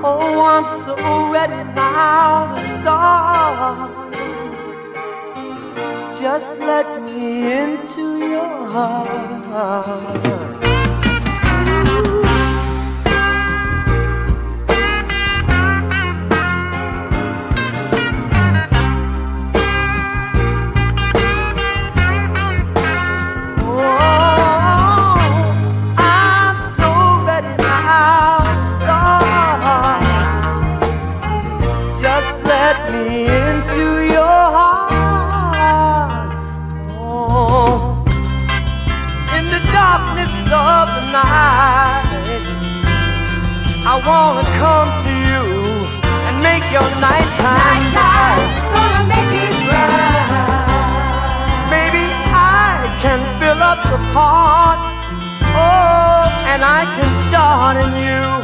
Oh, I'm so ready now to start. Just let me into your heart. Of the night, I wanna come to you and make your nighttime gonna make it bright. Maybe I can fill up the part, oh, and I can start anew.